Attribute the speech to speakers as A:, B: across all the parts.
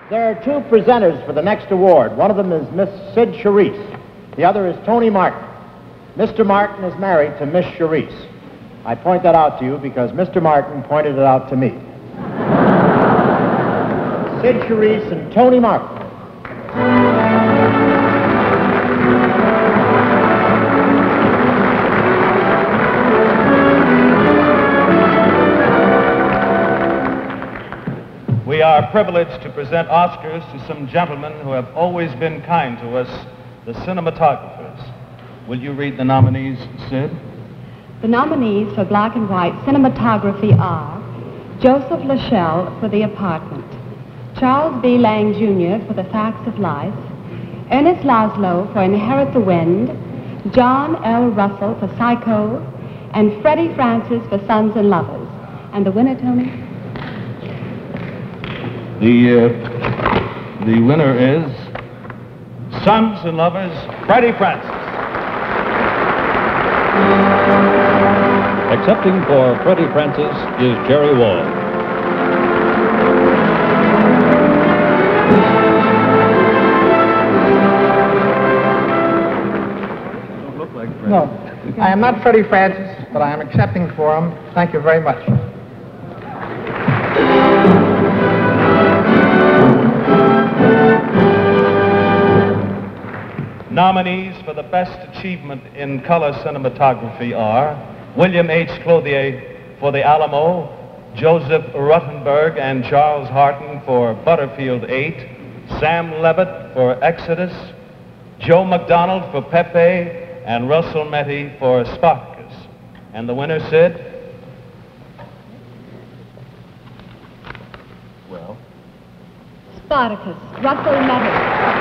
A: There are two presenters for the next award. One of them is Miss Sid Charisse. The other is Tony Martin. Mr. Martin is married to Miss Charisse. I point that out to you because Mr. Martin pointed it out to me. Sid Charisse and Tony Martin.
B: We are privileged to present Oscars to some gentlemen who have always been kind to us, the cinematographers. Will you read the nominees, Sid?
C: The nominees for black and white cinematography are Joseph Lachelle for The Apartment, Charles B. Lang Jr. for The Facts of Life, Ernest Laszlo for Inherit the Wind, John L. Russell for Psycho, and Freddie Francis for Sons and Lovers. And the winner, Tony?
B: The winner is Sons and Lovers, Freddie Francis.
D: Accepting for Freddie Francis is Jerry Wald.
B: Don't look like Freddie.
E: No, I am not Freddie Francis, but I am accepting for him. Thank you very much.
B: Nominees for the best achievement in color cinematography are William H. Clothier for The Alamo, Joseph Ruttenberg and Charles Harton for Butterfield 8, Sam Levitt for Exodus, Joe McDonald for Pepe, and Russell Metty for Spartacus. And the winner, Sid? Well?
C: Spartacus, Russell Metty.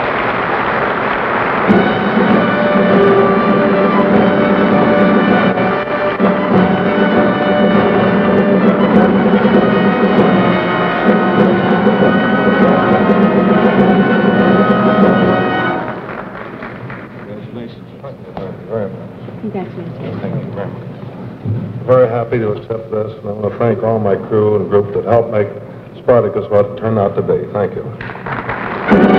C: Congratulations.
F: Thank you very much. Very happy to accept this, and I want to thank all my crew and group that helped make Spartacus what it turned out to be. Thank you.